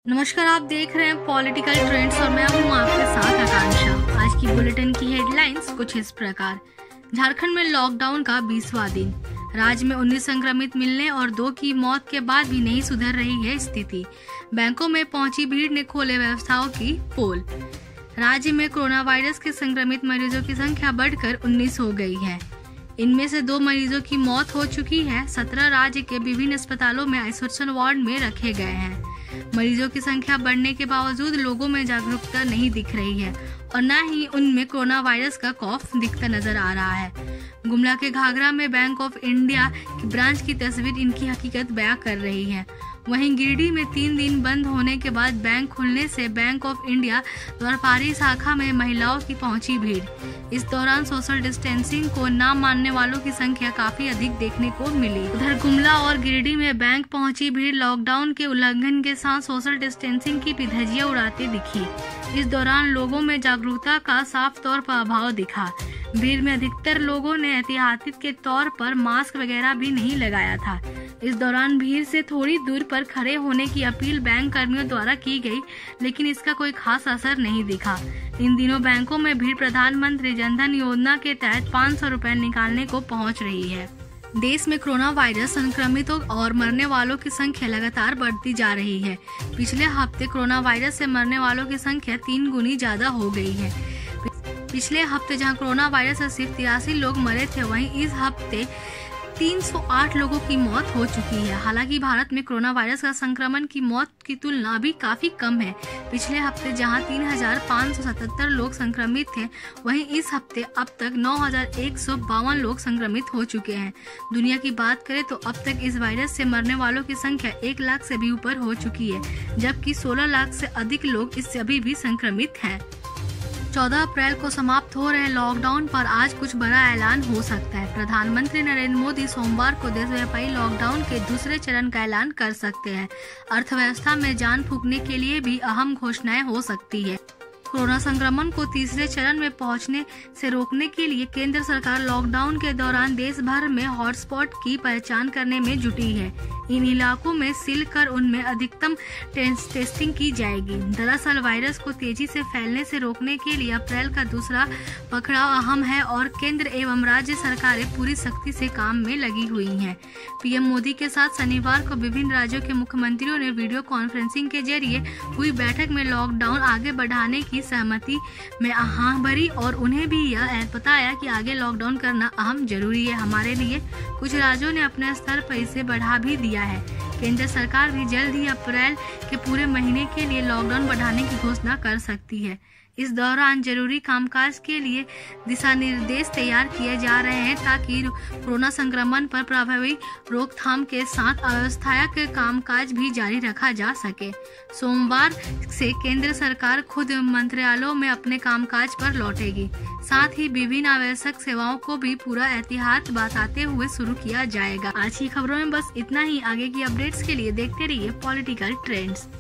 नमस्कार, आप देख रहे हैं पॉलिटिकल ट्रेंड्स और मैं हूं आपके साथ आकांक्षा। आज की बुलेटिन की हेडलाइंस कुछ इस प्रकार। झारखंड में लॉकडाउन का 20वां दिन। राज्य में 19 संक्रमित मिलने और 2 की मौत के बाद भी नहीं सुधर रही है स्थिति। बैंकों में पहुंची भीड़ ने खोले व्यवस्थाओं की पोल। राज्य में कोरोना वायरस के संक्रमित मरीजों की संख्या बढ़कर 19 हो गई है। इनमें से 2 मरीजों की मौत हो चुकी है। 17 राज्य के विभिन्न अस्पतालों में आइसोलेशन वार्ड में रखे गए हैं। मरीजों की संख्या बढ़ने के बावजूद लोगों में जागरूकता नहीं दिख रही है और न ही उनमें कोरोना वायरस का खौफ दिखता नजर आ रहा है। गुमला के घाघरा में बैंक ऑफ इंडिया की ब्रांच की तस्वीर इनकी हकीकत बयां कर रही है। वहीं गिरिडीह में 3 दिन बंद होने के बाद बैंक खुलने से बैंक ऑफ इंडिया द्वारपारी शाखा में महिलाओं की पहुंची भीड़। इस दौरान सोशल डिस्टेंसिंग को न मानने वालों की संख्या काफी अधिक देखने को मिली। उधर गुमला और गिरिडीह में बैंक पहुंची भीड़ लॉकडाउन के उल्लंघन के साथ सोशल डिस्टेंसिंग की भी धज्जियां उड़ाती दिखी। इस दौरान लोगों में जागरूकता का साफ तौर पर अभाव दिखा। भीड़ में अधिकतर लोगों ने एहतियात के तौर पर मास्क वगैरह भी नहीं लगाया था। इस दौरान भीड़ से थोड़ी दूर पर खड़े होने की अपील बैंक कर्मियों द्वारा की गई, लेकिन इसका कोई खास असर नहीं दिखा। इन दिनों बैंकों में भीड़ प्रधानमंत्री जनधन योजना के तहत 500 रुपए निकालने को पहुंच रही है। देश में कोरोना वायरस संक्रमितों और मरने वालों की संख्या लगातार बढ़ती जा रही है। पिछले हफ्ते कोरोना वायरस से मरने वालों की संख्या 3 गुनी ज्यादा हो गई है। पिछले हफ्ते जहां कोरोना वायरस से सिर्फ 83 लोग मरे थे, वहीं इस हफ्ते 308 लोगों की मौत हो चुकी है। हालांकि भारत में कोरोना वायरस का संक्रमण की मौत की तुलना अभी काफी कम है। पिछले हफ्ते जहां 3577 लोग संक्रमित थे, वहीं इस हफ्ते अब तक 9152 लोग संक्रमित हो चुके हैं। दुनिया की बात करें तो अब तक इस वायरस से मरने वालों की संख्या 1 लाख से भी ऊपर हो चुकी है, जबकि 16 लाख से अधिक लोग इससे अभी भी संक्रमित हैं। 14 अप्रैल को समाप्त हो रहे लॉकडाउन पर आज कुछ बड़ा ऐलान हो सकता है। प्रधानमंत्री नरेंद्र मोदी सोमवार को देशव्यापी लॉकडाउन के दूसरे चरण का ऐलान कर सकते हैं। अर्थव्यवस्था में जान फूंकने के लिए भी अहम घोषणाएं हो सकती है। कोरोना संक्रमण को तीसरे चरण में पहुंचने से रोकने के लिए केंद्र सरकार लॉकडाउन के दौरान देश भर में हॉटस्पॉट की पहचान करने में जुटी है। इन इलाकों में सील कर उनमें अधिकतम टेस्टिंग की जाएगी। दरअसल वायरस को तेजी से फैलने से रोकने के लिए अप्रैल का दूसरा पखवाड़ा अहम है और केंद्र एवं राज्य सरकारें पूरी सख्ती से काम में लगी हुई हैं। पीएम मोदी के साथ शनिवार को विभिन्न राज्यों के मुख्यमंत्रियों ने वीडियो कॉन्फ्रेंसिंग के जरिए हुई बैठक में लॉकडाउन आगे बढ़ाने की सहमति में हाँ भरी और उन्हें भी यह बताया कि आगे लॉकडाउन करना अहम जरूरी है हमारे लिए। कुछ राज्यों ने अपने स्तर पर इसे बढ़ा भी दिया है। केंद्र सरकार भी जल्द ही अप्रैल के पूरे महीने के लिए लॉकडाउन बढ़ाने की घोषणा कर सकती है। इस दौरान जरूरी कामकाज के लिए दिशा निर्देश तैयार किए जा रहे हैं ताकि कोरोना संक्रमण पर प्रभावी रोकथाम के साथ अव्यवस्थायक कामकाज भी जारी रखा जा सके। सोमवार से केंद्र सरकार खुद मंत्रालयों में अपने कामकाज पर लौटेगी। साथ ही विभिन्न आवश्यक सेवाओं को भी पूरा एहतियात बताते हुए शुरू किया जाएगा। आज की खबरों में बस इतना ही। आगे की अपडेट्स के लिए देखते रहिए पॉलिटिकल ट्रेंड्स।